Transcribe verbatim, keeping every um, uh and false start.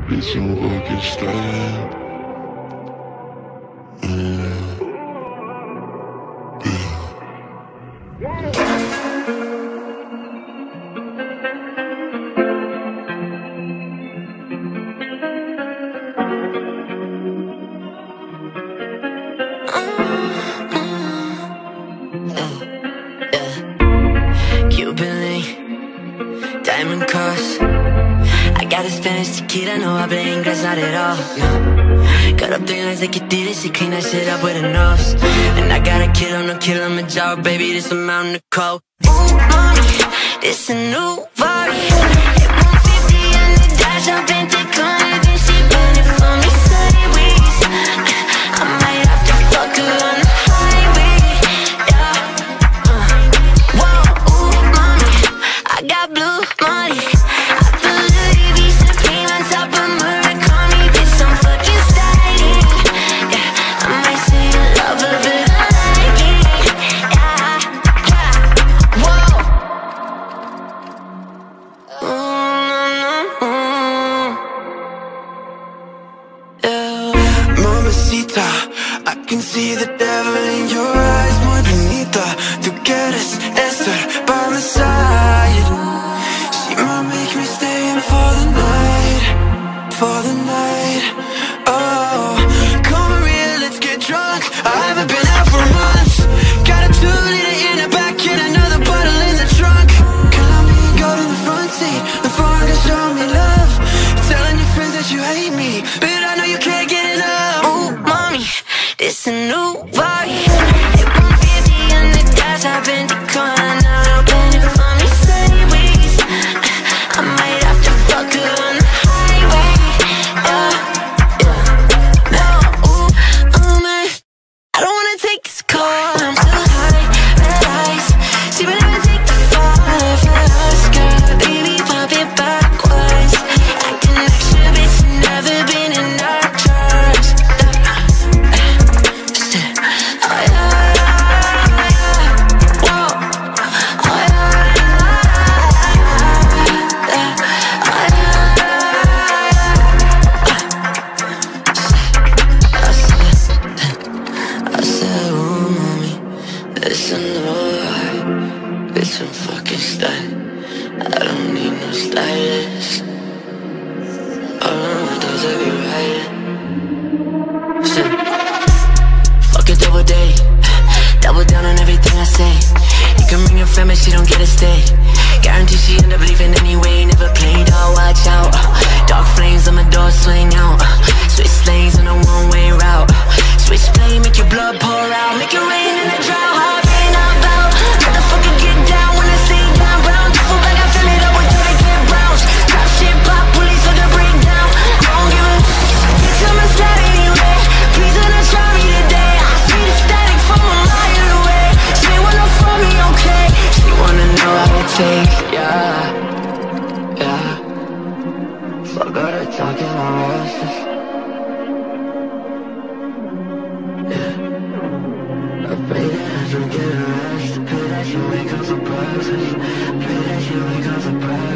Bitchin' fucking style. Cuban link, diamond cross. I got a Spanish tequila, no habla inglés, not at all, no. Cut up three lines like you did it, she clean that shit up with a nose. And I got a kid on a kill, I'm a jar, baby, this a mountain of coke. Ooh, mommy, this a new body. Hit one fifty on the dash, I'm bent to corner, then she burn it for me sideways. I might have to fuck her on the highway, yeah. uh. Whoa, ooh, mommy, I got blue money. I can see the devil in your eyes, muy bonita. Tú quieres estar by my side. She might make me stay in for the night, for the night. Oh, come real, let's get drunk. I haven't been out for months. Got a two liter in the back and another bottle in the trunk. Colombian gold in the front seat. The foreign can show me love. Telling your friends that you hate me, but I know you can't get enough. Ooh, mommy, this a new body. Hit one fifty on the dash, I've been to corner, now bend it for me sideways. I might have to fuck her on the highway, yeah, yeah. No, ooh, oh man, I don't wanna take this call, I'm too high, red eyes. She would never take the fall if I ask her, baby, pop it backwards. Acting extra, bitch, never been in our church. Listen, no, bitch, I'm fucking style. I don't need no stylist. All I want is to be right. Listen, fuck a double day. Double down on everything I say. You can bring your friend, but she don't get a stay. Guarantee she end up leaving anyway. Never played, oh, watch out. Dark flames on my door, swing out. Switch lanes on a one-way route. Switch plane, make your blood pour out. Make it rain in the drought. Yeah, yeah. Fuck all that talking on horses. Yeah. I pray that you get arrested. Pray that you wake up surprises. Pray that you wake up surprises.